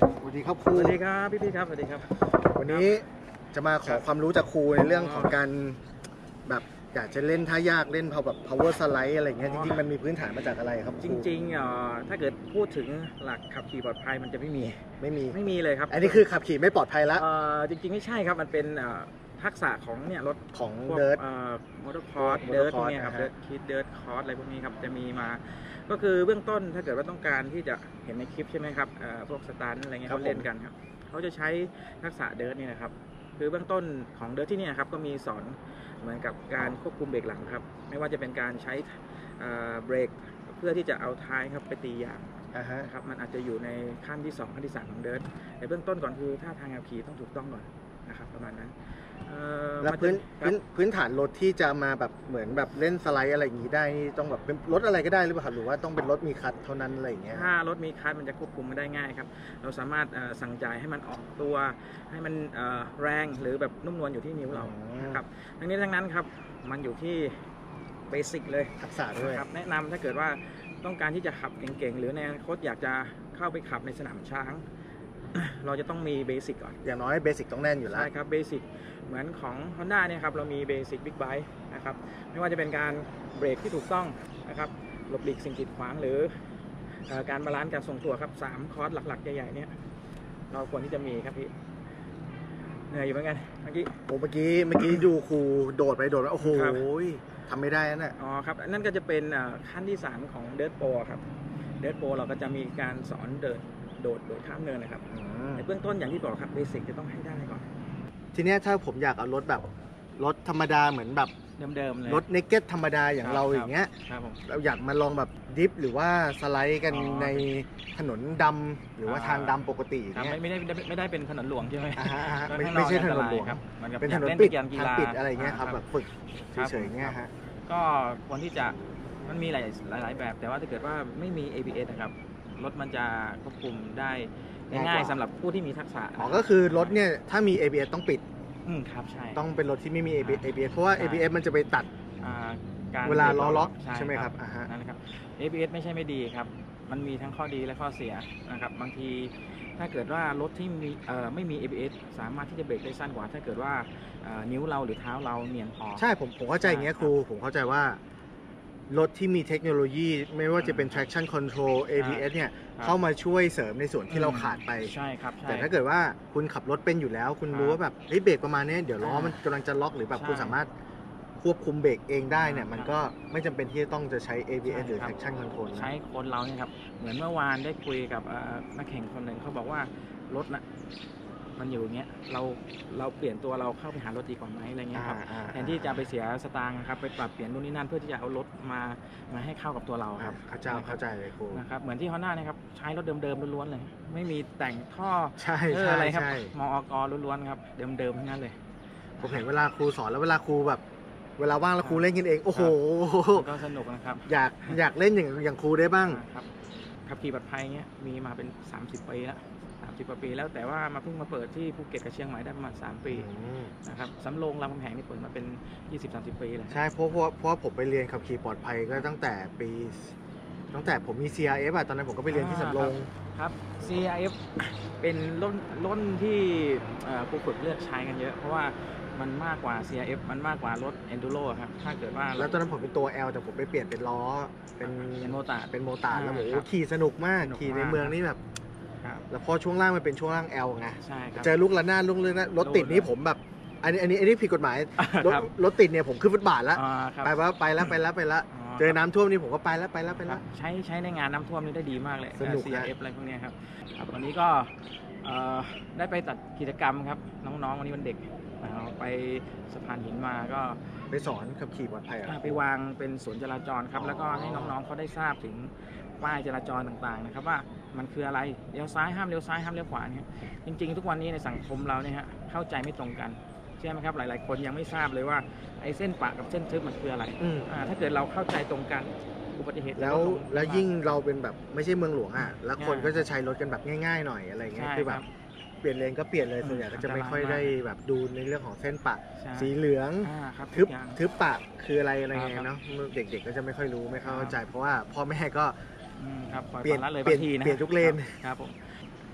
สวัสดีครับครูสวัสดีครับพี่ครับสวัสดีครับวันนี้จะมาขอความรู้จากครูในเรื่องของการแบบอยากจะเล่นท่ายากเล่นแบบ power slide อะไรเงี้ยจริงๆมันมีพื้นฐานมาจากอะไรครับจริงๆถ้าเกิดพูดถึงหลักขับขี่ปลอดภัยมันจะไม่มีเลยครับอันนี้คือขับขี่ไม่ปลอดภัยแล้วจริงๆไม่ใช่ครับมันเป็นทักษะของเนี่ยรถของเดิร์ทมอเตอร์คอร์สเดิร์ทพวกนี้ครับเดิร์ทคิดเดิร์ทคอร์สอะไรพวกนี้ครับจะมีมาก็คือเบื้องต้นถ้าเกิดว่าต้องการที่จะเห็นในคลิปใช่ไหมครับพวกสตาร์ทอะไรเงี้ยเขาเล่นกันครับเขาจะใช้ทักษะเดิร์ทนี่นะครับคือเบื้องต้นของเดิร์ทที่นี่ครับก็มีสอนเหมือนกับการควบคุมเบรกหลังครับไม่ว่าจะเป็นการใช้เบรกเพื่อที่จะเอาท้ายครับไปตียางครับมันอาจจะอยู่ในขั้นที่2ขั้นที่3ของเดิร์ทในเบื้องต้นก่อนคือท่าทางขับขี่ต้องถูกต้องก่อนนะครับประมาณนั้นแล้วพื้นฐานรถที่จะมาแบบเหมือนแบบเล่นสไลด์อะไรอย่างนี้ได้ต้องแบบเป็นรถอะไรก็ได้หรือเปล่าหรือว่าต้องเป็นรถมีคัทเท่านั้นอะไรอย่างเงี้ยถ้ารถมีคัทมันจะควบคุมไม่ได้ง่ายครับเราสามารถสั่งจ่ายให้มันออกตัวให้มันแรงหรือแบบนุ่มนวลอยู่ที่นิ้วเราครับทั้งนี้ทั้งนั้นครับมันอยู่ที่เบสิกเลยทักษะด้วยครับแนะนำถ้าเกิดว่าต้องการที่จะขับเก่งๆหรือในอนาคตอยากจะเข้าไปขับในสนามช้างเราจะต้องมีเบสิกก่อนอย่างน้อยเบสิกต้องแน่นอยู่แล้วใช่ครับเบสิกเหมือนของ Honda เนี่ยครับเรามีเบสิกบิ๊กไบค์นะครับไม่ว่าจะเป็นการเบรกที่ถูกต้องนะครับหลบหลีกสิ่งกีดขวางหรือการบาลานซ์การทรงตัวครับ3คอร์สหลักๆใหญ่ๆเนี่ยเราควรที่จะมีครับพี่เหนื่อยอยู่เหมือนกันเมื่อกี้ดูครูโดดไปโอ้โหทำไม่ได้นั่นแหละอ๋อครับนั่นก็จะเป็นขั้นที่3ของเดิร์ทโปรครับเดิร์ทโปรเราก็จะมีการสอนโดดข้ามเนินนะครับในเบื้องต้นอย่างที่บอกครับเบสิกจะต้องให้ได้ก่อนทีนี้ถ้าผมอยากเอารถแบบรถธรรมดาเหมือนแบบเดิมๆเลยรถเนกเก็ตธรรมดาอย่างเราอย่างเงี้ยเราอยากมาลองแบบดิฟหรือว่าสไลด์กันในถนนดำหรือว่าทางดำปกติเนี่ยไม่ได้เป็นถนนหลวงใช่ไหมไม่ใช่ถนนหลวงครับเป็นถนนปิดทางปิดอะไรเงี้ยครับแบบฝึกเฉยๆเงี้ยฮะก็ควรที่จะมันมีหลายแบบแต่ว่าถ้าเกิดว่าไม่มี ABS นะครับรถมันจะควบคุมได้ง่ายสำหรับผู้ที่มีทักษะก็คือรถเนี่ยถ้ามี ABS ต้องปิดครับใช่ต้องเป็นรถที่ไม่มี ABS เพราะว่า ABS มันจะไปตัดเวลาล้อล็อกใช่ไหมครับนั่นนะครับ ABS ไม่ใช่ไม่ดีครับมันมีทั้งข้อดีและข้อเสียนะครับบางทีถ้าเกิดว่ารถที่มีไม่มี ABS สามารถที่จะเบรกได้สั้นกว่าถ้าเกิดว่านิ้วเราหรือเท้าเราเนียนพอใช่ผมเข้าใจอย่างเงี้ยครูผมเข้าใจว่ารถที่มีเทคโนโลยีไม่ว่าจะเป็น traction control ABS เนี่ยเข้ามาช่วยเสริมในส่วนที่เราขาดไปใช่ครับแต่ถ้าเกิดว่าคุณขับรถเป็นอยู่แล้วคุณรู้ว่าแบบเบรกประมาณนี้เดี๋ยวล้อมันกำลังจะล็อกหรือแบบคุณสามารถควบคุมเบรกเองได้เนี่ยมันก็ไม่จำเป็นที่จะต้องจะใช้ ABS หรือ traction control ใช้คนเราเนี่ยครับเหมือนเมื่อวานได้คุยกับนักแข่งคนหนึ่งเขาบอกว่ารถนะมันอยู่อย่างเงี้ยเราเปลี่ยนตัวเราเข้าไปหารถดีกว่าไหมอะไรเงี้ยครับแทนที่จะไปเสียสตางค์ครับไปปรับเปลี่ยนนู่นนี่นั่นเพื่อที่จะเอารถมาให้เข้ากับตัวเราครับเข้าใจเลยครูนะครับเหมือนที่ Honda นะครับใช้รถเดิมๆล้วนๆเลยไม่มีแต่งท่ออะไรครับมอกล้วนๆครับเดิมๆทั้งนั้นเลยผมเห็นเวลาครูสอนแล้วเวลาครูแบบเวลาว่างแล้วครูเล่นกันเองโอ้โหก็สนุกนะครับอยากเล่นอย่างครูได้บ้างครับขับขี่ปลอดภัยเงี้ยมีมาเป็น30 ปีแล้ว30 กว่าปีแล้วแต่ว่ามาเพิ่งมาเปิดที่ภูเก็ตกับเชียงใหม่ได้ประมาณ3 ปีนะครับสำโรงรามคำแหงนี่เปิดมาเป็น 20-30 ปีแล้วใช่เพราะผมไปเรียนขับขี่ปลอดภัยก็ตั้งแต่ผมมี CRF ตอนนั้นผมก็ไปเรียนที่สำโรงครับ CRF เป็นรุ่นที่ผู้ฝึกเลือกใช้กันเยอะเพราะว่ามันมากกว่า CRF มันมากกว่ารถ Enduro ครับถ้าเกิดว่าแล้วตอนนั้นผมเป็นตัว L แต่ผมไปเปลี่ยนเป็นล้อเป็นโมตาร์แล้วโอ้ขี่สนุกมากขี่ในเมืองนี่แบบแล้วพอช่วงล่างมันเป็นช่วงล่าง L ไงเจอลูกระนาดลูกเรื่องรถติดนี่ผมแบบอันนี้ผิดกฎหมายรถติดเนี่ยผมขึ้นฟุตบาทแล้วไปแล้วเจอน้ำท่วมนี่ผมก็ไปแล้วใช้ในงานน้ำท่วมนี่ได้ดีมากเลย CRF อะไรพวกนี้ครับวันนี้ก็ได้ไปจัดกิจกรรมครับน้องๆวันนี้วันเด็กไปสะพานหินมาก็ไปสอนขับขี่ปลอดภัยไปวางเป็นสวนจราจรครับแล้วก็ให้น้องๆเขาได้ทราบถึงป้ายจราจรต่างๆนะครับว่ามันคืออะไรเลี้ยวซ้ายห้ามเลี้ยวซ้ายห้ามเลี้ยวขวาเนี่ยจริงๆทุกวันนี้ในสังคมเราเนี่ยฮะเข้าใจไม่ตรงกันใช่ไหมครับหลายๆคนยังไม่ทราบเลยว่าไอ้เส้นปะกับเส้นทึบมันคืออะไรถ้าเกิดเราเข้าใจตรงกันอุบัติเหตุแล้วยิ่งเราเป็นแบบไม่ใช่เมืองหลวงแล้วคนก็จะใช้รถกันแบบง่ายๆหน่อยอะไรเงี้ยคือแบบเปลี่ยนเลนก็เปลี่ยนเลยส่วนใหญ่ก็จะไม่ค่อยได้แบบดูในเรื่องของเส้นปะสีเหลืองทึบปะคืออะไรเงี้ยเนาะเด็กๆก็จะไม่ค่อยรู้ไม่เข้าใจเพราะว่าพ่อแม่ก็เปลี่ยนทุกเลนครับผม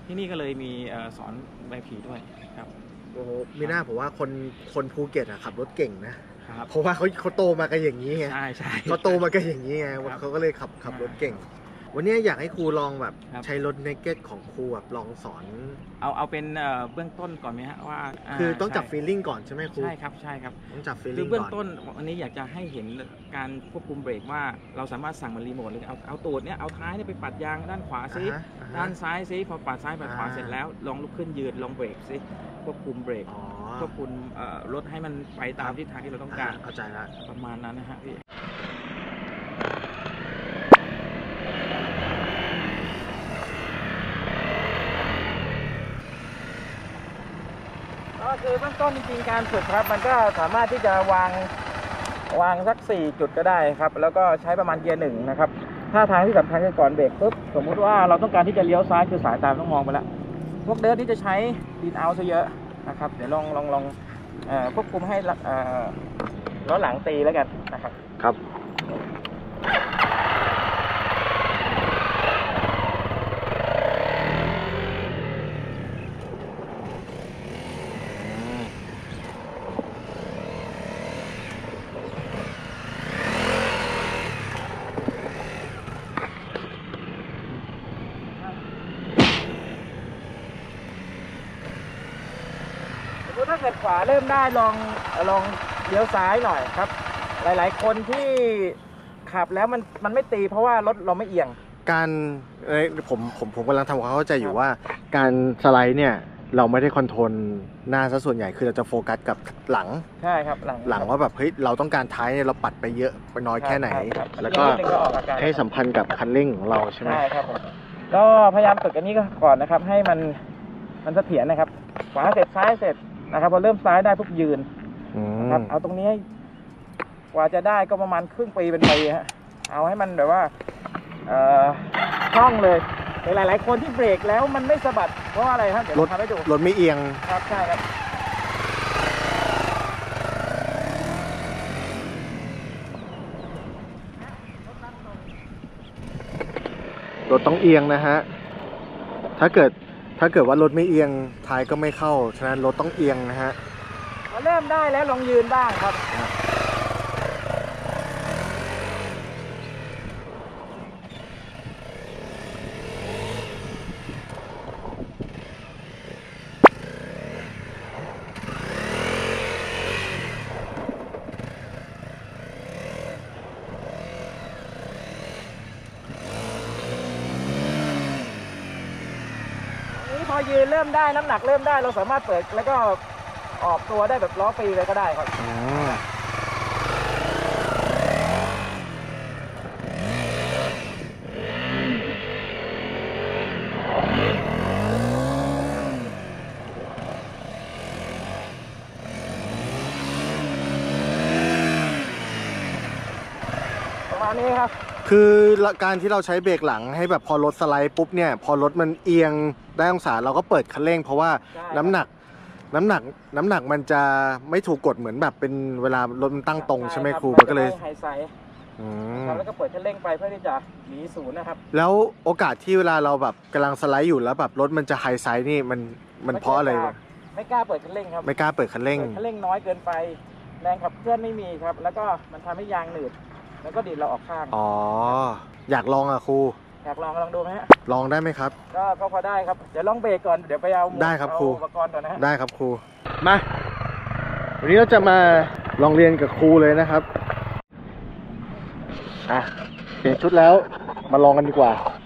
ที่นี่ก็เลยมีสอนใบขับขี่ด้วยครับโอ้โหมีหน้าผมว่าคนภูเก็ตอะขับรถเก่งนะครับเพราะว่าเขาโตมากันอย่างนี้ไงใช่เขาโตมากันอย่างนี้ไงเขาก็เลยขับรถเก่งวันนี้อยากให้ครูลองแบบใช้รถเนเก็ตของครูแบบลองสอนเอาเป็นเบื้องต้นก่อนไหมฮะว่าคือต้องจับฟีลลิ่งก่อนใช่ไหมครูใช่ครับต้องจับฟีลลิ่งก่อนคือเบื้องต้นวันนี้อยากจะให้เห็นการควบคุมเบรกว่าเราสามารถสั่งมันรีโมทเลยเอาตูดเนี้ยเอาท้ายเนี่ยไปปัดยางด้านขวาซิด้านซ้ายซิพอปัดซ้ายปัดขวาเสร็จแล้วลองลุกขึ้นยืนลองเบรกซิควบคุมเบรกควบคุมรถให้มันไปตามทิศทางที่เราต้องการเข้าใจแล้วประมาณนั้นนะฮะพี่ก็คือเบื้องต้นจริงๆการฝึกครับมันก็สามารถที่จะวางสัก4จุดก็ได้ครับแล้วก็ใช้ประมาณเกียร์1นะครับท่าทางที่สำคัญคือก่อนเบรกปุ๊บสมมุติว่าเราต้องการที่จะเลี้ยวซ้ายคือสายตาต้องมองไปแล้วพวกเดิร์ทที่จะใช้ดินเอาซะเยอะนะครับเดี๋ยวลองควบคุมให้ล้อหลังตีแล้วกันนะครับครับถ้าเกิดขวาเริ่มได้ลองเลี้ยวซ้ายหน่อยครับหลายๆคนที่ขับแล้วมันไม่ตีเพราะว่ารถเราไม่เอียงการผมกำลังทำความเข้าใจอยู่ว่าการสไลด์เนี่ยเราไม่ได้คอนโทรลหน้าซะส่วนใหญ่คือเราจะโฟกัสกับหลังใช่ครับหลังว่าแบบเฮ้ยเราต้องการท้ายเนี่ยเราปัดไปเยอะไปน้อยแค่ไหนแล้วก็ให้สัมพันธ์กับคันเร่งของเราใช่ไหมใช่ครับผมก็พยายามฝึกอันนี้ก่อนนะครับให้มันเสถียรนะครับขวาเสร็จซ้ายเสร็จนะครับพอเริ่มซ้ายได้ปุ๊บยืนนะครับเอาตรงนี้กว่าจะได้ก็ประมาณครึ่งปีเป็นปีฮะเอาให้มันแบบว่าคล่องเลยหลายๆคนที่เบรกแล้วมันไม่สะบัดเพราะอะไรครับเดี๋ยวทำให้ดูรถไม่เอียงครับใช่ครับรถต้องเอียงนะฮะถ้าเกิดว่ารถไม่เอียงท้ายก็ไม่เข้าฉะนั้นรถต้องเอียงนะฮะพอเริ่มได้แล้วลองยืนบ้างครับพอยืนเริ่มได้น้ำหนักเริ่มได้เราสามารถเปิดแล้วก็ออกตัวได้แบบล้อฟรีเลยก็ได้ครับประมาณนี้ครับคือการที่เราใช้เบรกหลังให้แบบพอรถสไลด์ปุ๊บเนี่ยพอรถมันเอียงได้องศาเราก็เปิดคันเร่งเพราะว่าน้ำหนักมันจะไม่ถูกกดเหมือนแบบเป็นเวลารถมันตั้งตรงใช่ไหมครูมันก็เลยไฮไซด์แล้วก็เปิดคันเร่งไปเพื่อที่จะหนีศูนย์นะครับแล้วโอกาสที่เวลาเราแบบกำลังสไลด์อยู่แล้วแบบรถมันจะไฮไซด์นี่มันเพราะอะไรไม่กล้าเปิดคันเร่งครับไม่กล้าเปิดคันเร่งคันเร่งน้อยเกินไปแรงขับเคลื่อนไม่มีครับแล้วก็มันทำให้ยางหนืดแล้วก็ดีดเราออกข้างอยากลองอ่ะครูอยากลองดูไหมฮะลองได้ไหมครับก็พอได้ครับเดี๋ยวลองเบรกก่อนเดี๋ยวไปเอาได้ครับครูอุปกรณ์ก่อนนะได้ครับครูมาวันนี้เราจะมาลองเรียนกับครูเลยนะครับเปลี่ยนชุดแล้วมาลองกันดีกว่า